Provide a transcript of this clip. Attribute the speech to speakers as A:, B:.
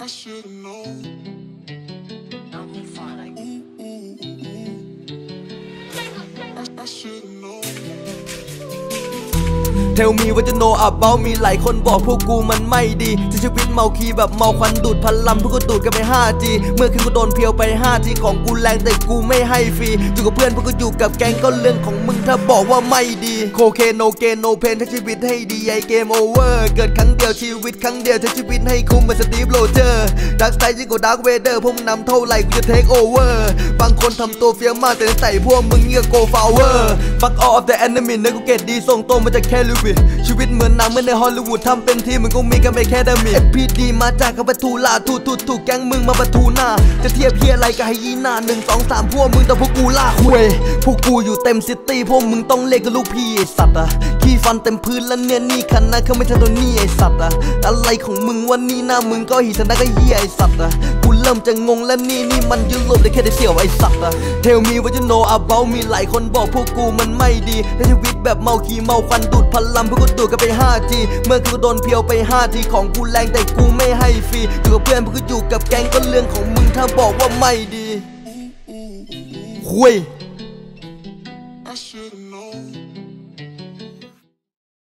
A: I should've known. Don't be funny. I should've known.
B: Tell me what you know about me หลายคนบอกพวกกูมันไม่ดีใช้ชีวิตเมาคีแบบเมาควันดูดพลัมพวกกูดูดกันไป 5G เมื่อคืนกูโดนเพียวไป 5 ทีของกูแรงแต่กูไม่ให้ฟรีอยู่กับเพื่อนพวกกูอยู่กับแก๊งก็เรื่องของมึงถ้าบอกว่าไม่ดีโคเคนโนเกนโนเพนใช้ชีวิตให้ดีไอเกมโอเวอร์เกิดครั้งเดียวชีวิตครั้งเดียวใช้ชีวิตให้คุ้มเหมือนสตีฟโรเจอร์ดักไซด์ยิ่งกว่าดาร์คเวเดอร์พวกมึงนำเท่าไหร่กูจะเทคโอเวอร์บางคนทำตัวเฟี้ยวมากแต่ใส่พวกมึงเงี้ยโกฟาวเวอร์ Fuck all of the enemy เนื้อกูเกตดีส่งตรงมาจากแคลิวิชีวิตเหมือนหนังไม่ในฮอลลีวูดทำเป็นทีมึงคงมีกันไม่แค่ดามิ FPD มาจากคำว่าทูลาถูกแก๊งมึงมาประทูหน้าจะเทียบเพียอะไรกับไฮยีน่า1 2 3พวกมึงแต่พวกกูล่าคุยพวกกูอยู่เต็มซิตี้พวกมึงต้องเรียกกันลูกพี่ไอสัตว์อะขี้ฟันเต็มพื้นแล้วเนี่ยนี่คันนะเขาไม่ใช่ตัวนี้ไอสัตว์อะอะไรของมึงวันนี้หน้ามึงก็หีชนะก็เฮียไอสัตว์อะกูเริ่มจะงงแล้วนี่มันยุโรปได้แค่ได้เสี่ยวไอสัตว์อะ Tell me what you know about me หลายคนบอกพวกกูมันไม่ดีในชีวิตแบบเมาขี้เมาควันดูดพลัมพวกกูดูดกันไป 5G เมื่อคืนกูโดนเพียวไป 5 ทีของกูแรงแต่กูไม่ให้ฟรีอยู่กับเพื่อนพวกกูอยู่กับแก๊งก็เรื่องของมึงถ้าบอกว่าไม่ดีคุย